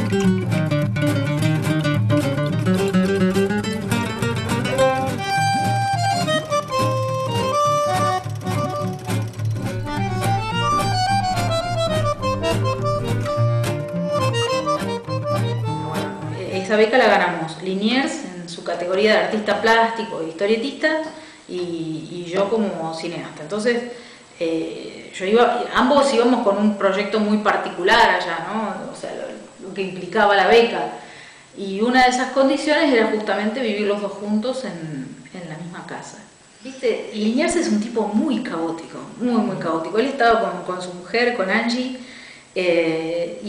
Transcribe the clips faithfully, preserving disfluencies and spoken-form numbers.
Esa beca la ganamos Liniers en su categoría de artista plástico e historietista y, y yo como cineasta. Entonces, eh, yo iba, ambos íbamos con un proyecto muy particular allá, ¿no? O sea, lo, lo que implicaba la beca. Y una de esas condiciones era justamente vivir los dos juntos en, en la misma casa. ¿Viste? Liniers es un tipo muy caótico, muy, muy caótico. Él estaba con, con su mujer, con Angie, eh,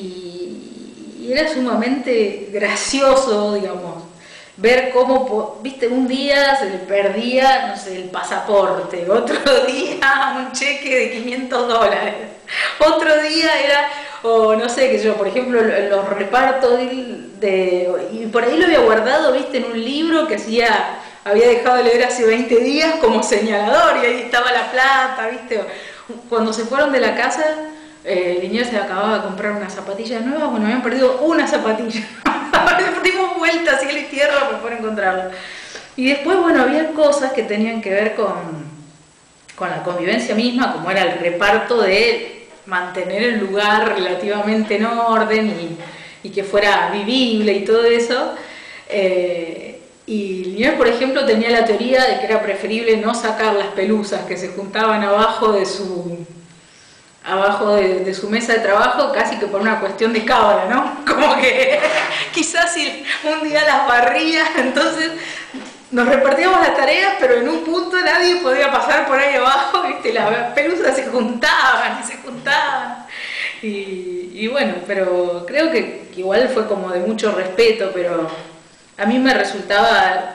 y, y era sumamente gracioso, digamos, ver cómo, viste, un día se le perdía, no sé, el pasaporte, otro día un cheque de quinientos dólares, otro día era, o no sé, qué sé yo, por ejemplo, los repartos de, de, y por ahí lo había guardado, viste, en un libro que hacía, había dejado de leer hace veinte días como señalador, y ahí estaba la plata, viste. Cuando se fueron de la casa, eh, Liniers se acababa de comprar unas zapatillas nuevas, bueno, habían perdido una zapatilla. Dimos vueltas cielo y tierra para poder encontrarlo. Y después, bueno, había cosas que tenían que ver con, con la convivencia misma, como era el reparto de mantener el lugar relativamente en orden y, y que fuera vivible y todo eso. Eh, y Liniers, por ejemplo, tenía la teoría de que era preferible no sacar las pelusas que se juntaban abajo de su... abajo de, de su mesa de trabajo, casi que por una cuestión de cábala, ¿no? Como que quizás si un día las barría, entonces nos repartíamos las tareas, pero en un punto nadie podía pasar por ahí abajo, ¿viste? Las pelusas se juntaban y se juntaban. Y, y bueno, pero creo que, que igual fue como de mucho respeto, pero a mí me resultaba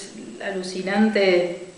alucinante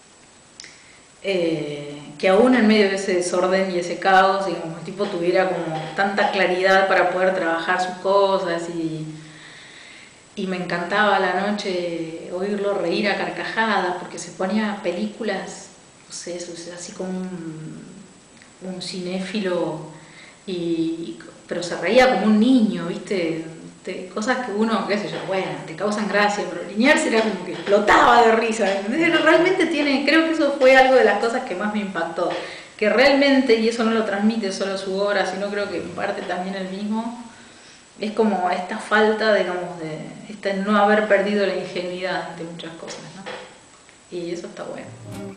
eh, que aún en medio de ese desorden y ese caos, digamos, el tipo tuviera como tanta claridad para poder trabajar sus cosas y, y me encantaba a la noche oírlo reír a carcajadas porque se ponía películas, no sé, así como un, un cinéfilo, y, pero se reía como un niño, ¿viste? De cosas que uno, qué sé yo, bueno, te causan gracia, pero Liniers era como que explotaba de risa. Realmente tiene, creo que eso fue algo de las cosas que más me impactó, que realmente, y eso no lo transmite solo su obra, sino creo que en parte también el mismo, es como esta falta, digamos, de este no haber perdido la ingenuidad de muchas cosas, ¿no? Y eso está bueno.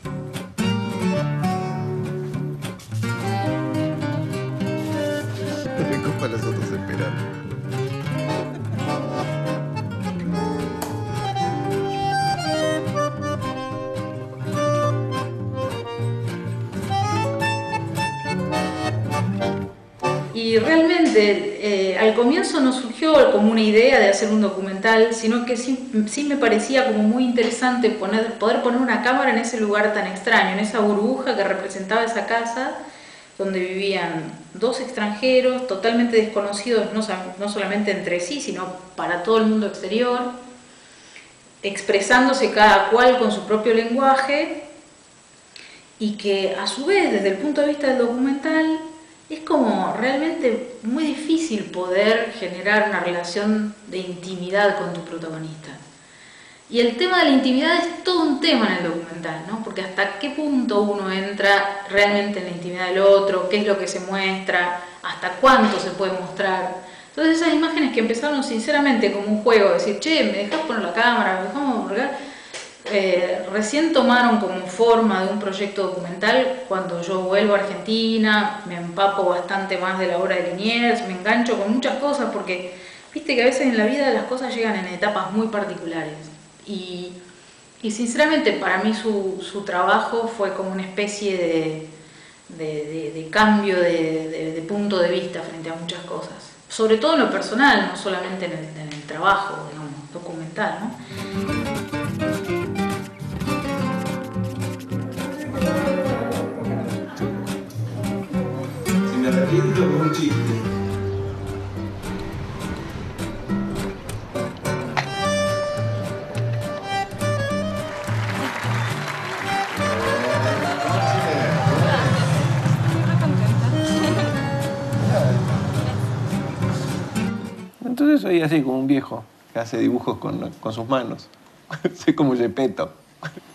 Como los otros esperando. Y realmente eh, al comienzo no surgió como una idea de hacer un documental, sino que sí, sí me parecía como muy interesante poner, poder poner una cámara en ese lugar tan extraño, en esa burbuja que representaba esa casa, donde vivían dos extranjeros totalmente desconocidos, no, no solamente entre sí, sino para todo el mundo exterior, expresándose cada cual con su propio lenguaje, y que a su vez, desde el punto de vista del documental, es como realmente muy difícil poder generar una relación de intimidad con tu protagonista. Y el tema de la intimidad es todo un tema en el documental, ¿no? Porque hasta qué punto uno entra realmente en la intimidad del otro, qué es lo que se muestra, hasta cuánto se puede mostrar. Entonces esas imágenes que empezaron sinceramente como un juego, decir, che, ¿me dejás poner la cámara? ¿Me dejamos marcar? Eh, recién tomaron como forma de un proyecto documental cuando yo vuelvo a Argentina, me empapo bastante más de la obra de Liniers, me engancho con muchas cosas porque viste que a veces en la vida las cosas llegan en etapas muy particulares y, y sinceramente para mí su, su trabajo fue como una especie de, de, de, de cambio de, de, de punto de vista frente a muchas cosas, sobre todo en lo personal, no solamente en el, en el trabajo, digamos, documental, ¿no? Me arrepiento con un chiste. entonces soy así como un viejo que hace dibujos con, con sus manos. Soy como Gepetto.